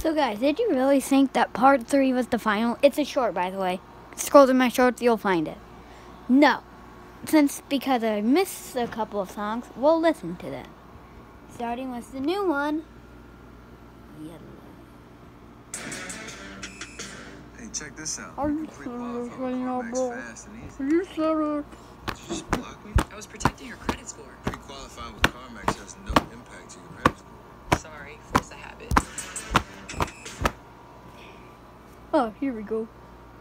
So guys, did you really think that part 3 was the final? It's a short, by the way. Scroll through my shorts, you'll find it. No. Because I missed a couple of songs, we'll listen to them. Starting with the new one. Yellow. Hey, check this out. Are you Pre-qualified serious right now, with bro? CarMax fast and easy. Are you serious? Did you just block me? I was protecting your credit score. Pre-qualifying with CarMax has no impact to your credit score. Sorry, force a habit. Oh, here we go.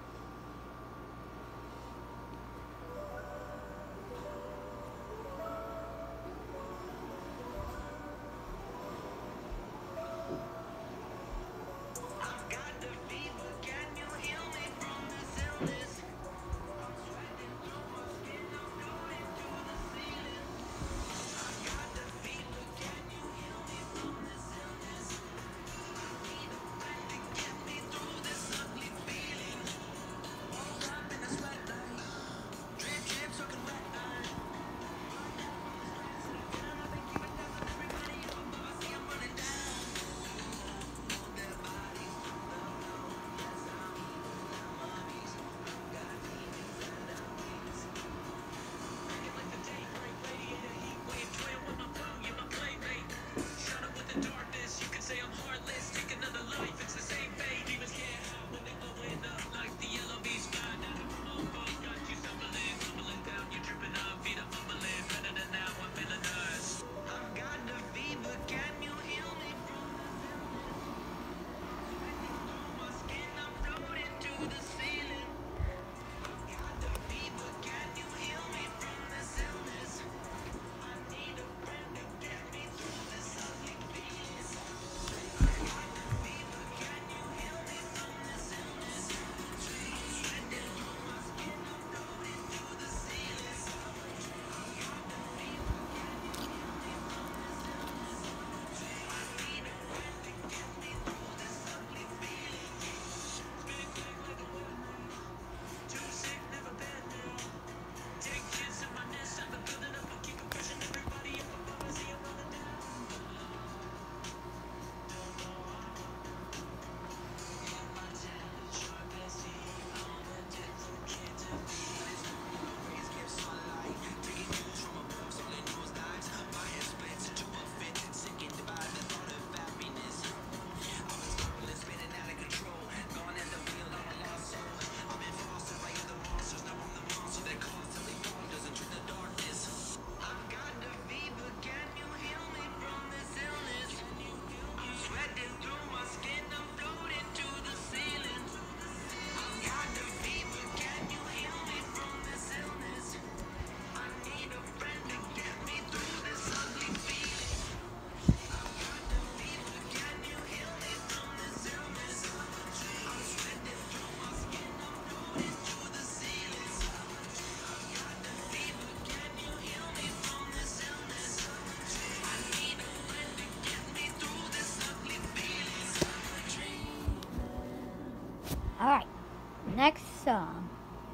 Alright, next song.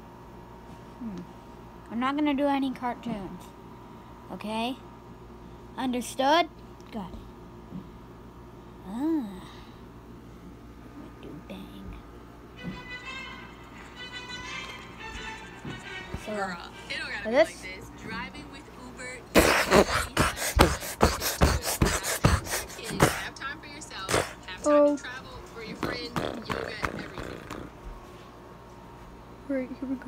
I'm not gonna do any cartoons. Okay? Understood? Good. Do bang. So, Girl, it don't gotta be this? like this. Driving with Uber. Have time for yourself. Have time to travel for your friends, yoga, everything. Right, here we go.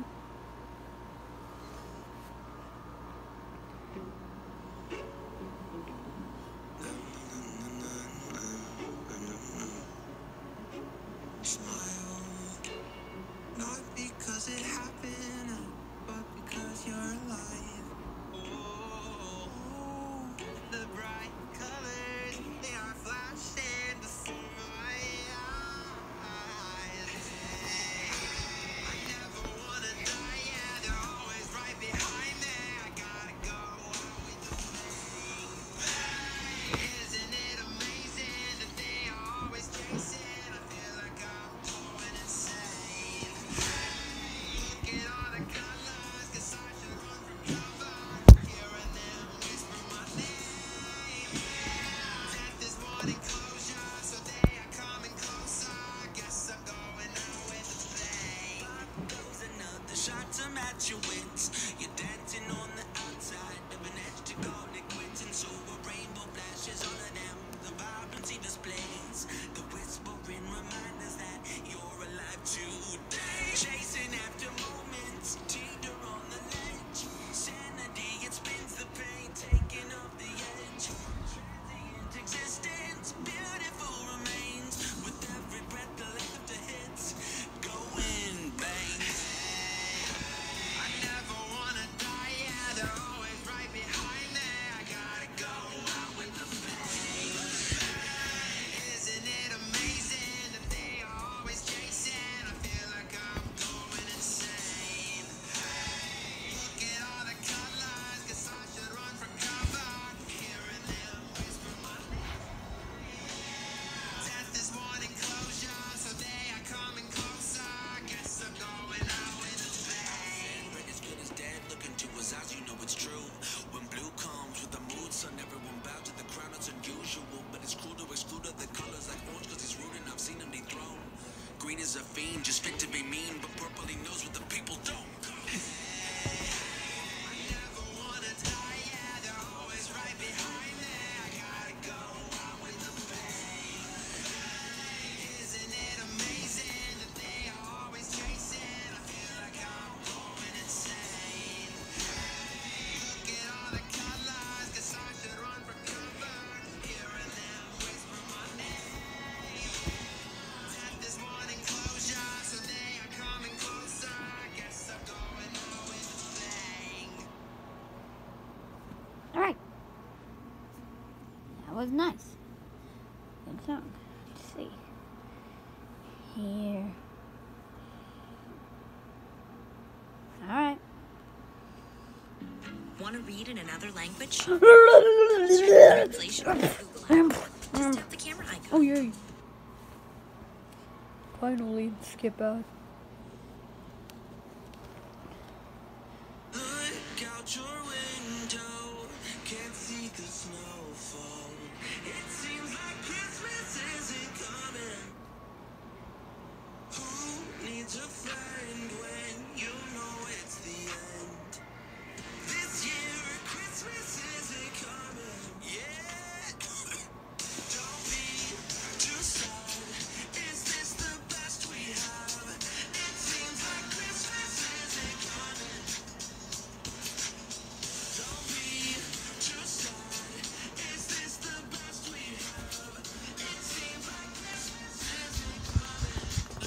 Not because it happened, but because you're alive. Oh, the bright colors, they are flashing before my eyes. I never wanna die. at your wits. You're dancing on the outside of an edge to go liquids, and so a rainbow flashes all of them. The vibrancy displays the whispering reminders that you're alive today. Chasing after moments, teeter on the ledge. Sanity, it spins the pain, taking off the edge. Transient existence, beautiful remains. With every breath the laughter hits, going bang. I never wanna die, yeah, they're always right behind there. I gotta go out with the bang. Isn't it amazing that they are always chasing? I feel like I'm going insane. Look at all the colors, guess I should run for cover. Hearing them whisper my name. Death is wanting closure, so they are coming closer. Guess I'm going out with a bang. Red is good as dead, look into his eyes, you know it's true. When blue comes with the mood, son, everyone bow to the crown, it's unusual. But it's cruel to exclude other colors like orange, cause he's rude and I've seen him dethroned. Green is a fiend, just fit to be mean, but purple he knows what the people don't. I never wanna die, yeah, they're always right behind there. I gotta go out with a bang. Isn't it amazing that they are always chasing? I feel like I'm going insane. Look at all the colors, guess I should run for cover. Hearing them whisper my name. Death is wanting closure, so they are coming closer. Guess I'm going out with a bang. Alright. That was nice. Good song. Let's see. Here. Alright. Want to read in another language? Search translation on Google. Just tap the camera icon. Oh, yay. Finally, skip out. Look out your window, can't see the snowfall. It seems like Christmas isn't coming. Who needs a friend when you know it's the end? This year Christmas isn't coming. Yeah. Don't be too sad. Is this the best we have? It seems like Christmas isn't coming. Don't be too sad. Is this the best we have? It seems like Christmas isn't coming.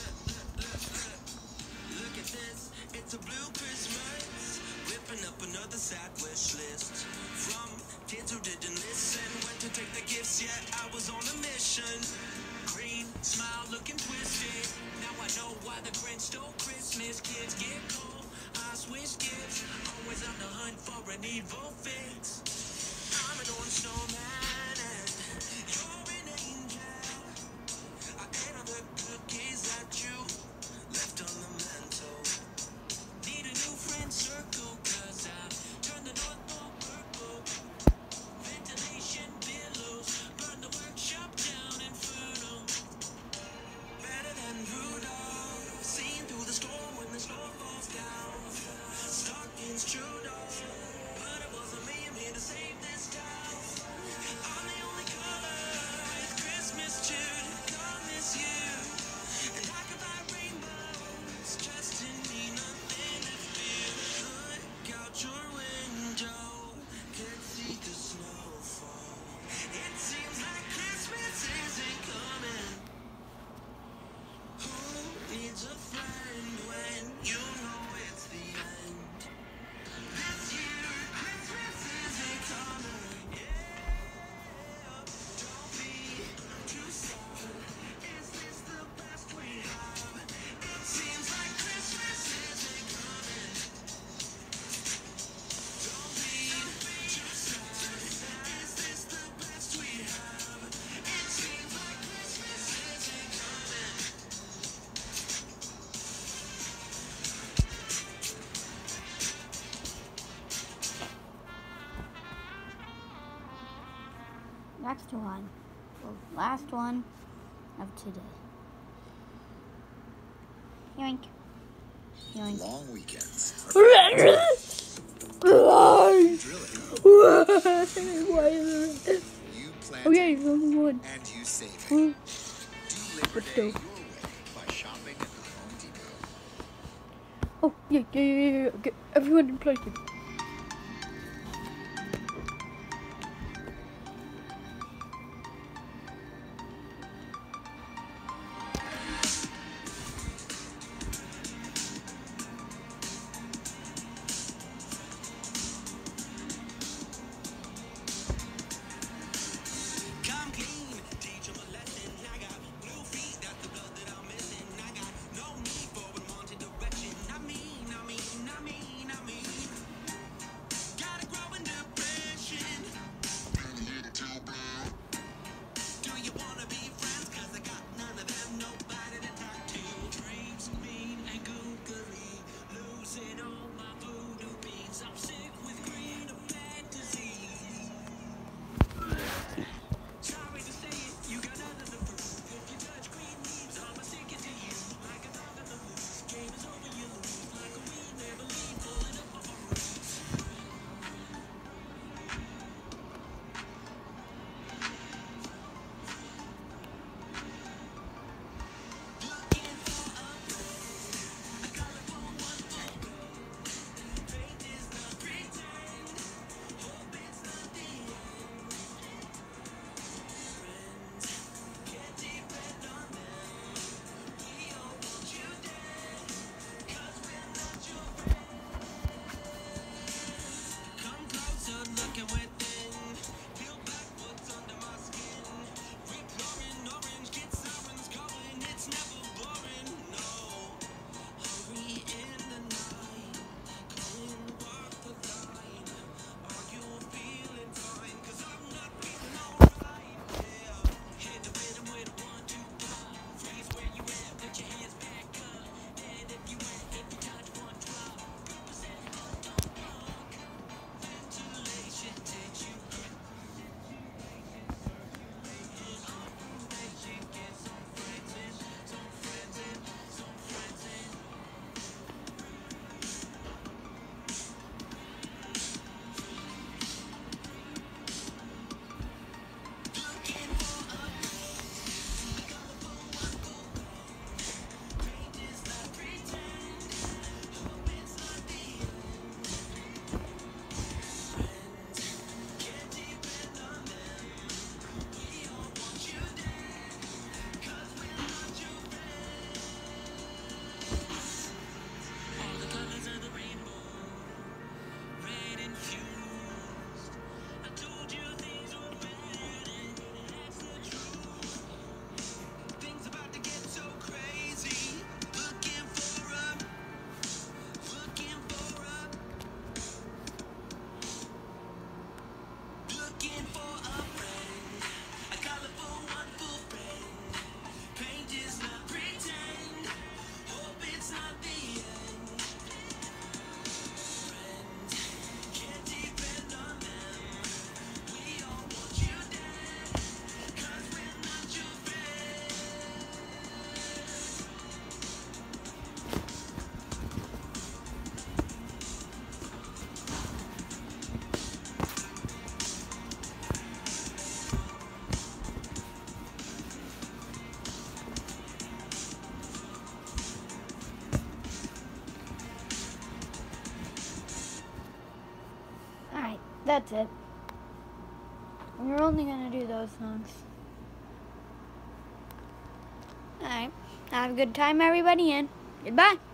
Look at this, it's a blue Christmas. Whipping up another sad wish list. From kids who didn't listen, went to take the gifts, yet I was on a mission. Green, smile looking twisted. Now I know why the Grinch stole Christmas. Kids get cold, I switch gifts. Always on the hunt for an evil fix. I'm an orange snowman and you're an angel. I ate all the cookies that you left on the mantle. Need a new friend circle, cause I turned the North Pole purple. Ventilation billows, burn the workshop down inferno. Better than Rudolph, seen through the storm when the snow falls down. Stockings chewed off, but it wasn't me, I'm here to save this town. I'm the only color with Christmas cheer to come this year. And I can buy rainbows, trusting me, nothing to fear. Look out your window, can't see the snowfall. It seems like Christmas isn't coming. Who needs a friend when you know it's the end? This year Christmas isn't coming. Yeah, don't be too sad. Is this the best we have? It seems like Christmas isn't coming. Don't be too sad. Is this the best we have? It seems like Christmas isn't coming. Next one. The last one of today. Yoink. Yoink. Long weekends. Why Drilling. is it? You plant Okay, wood. and you save it. Hmm. Do Labor Let's Day go. your way by shopping at the Home Depot. Oh, yeah. Get everyone in place. Come clean, teach 'em a lesson. I got blue feet, that's the blood that I'm missing. I got no need for unwanted direction. I mean. Gotta grow in depression. Do you wanna be friends? 'Cause I got none of them, nobody to talk to. Dreams mean and googly, losing all my voodoo beans. I'm sick with greed, a bad disease. Sorry to say it, you got nothing to prove. If you touch green leaves, I'm a sick to you. Like a dog on the loose, game is over, you lose. Like a weed, never leave, pulling up on my roots. Come closer, looking within. Peel back what's under my skin. Rip roaring orange, get sirens going. It's never boring, no. Hurry in the night. Come walk the line. Are you feeling fine? 'Cause I'm not feeling alright, yeah. Hit the rhythm with a 1, 2, 3. Freeze where you at, put your hands back up. And if you touch one drop, represent ventilation, did you get some friends in? All the colors of the rainbow, red infused. I told you things were bad, and that's the truth. Things about to get so crazy. Looking for a friend, a colorful, wonderful friend. Paint is not pretend. Hope it's not the end. Friends can't depend on them. We all want you dead, 'cause we're not your friends. Alright, that's it. We're only gonna do those songs. Alright, have a good time, everybody, and goodbye.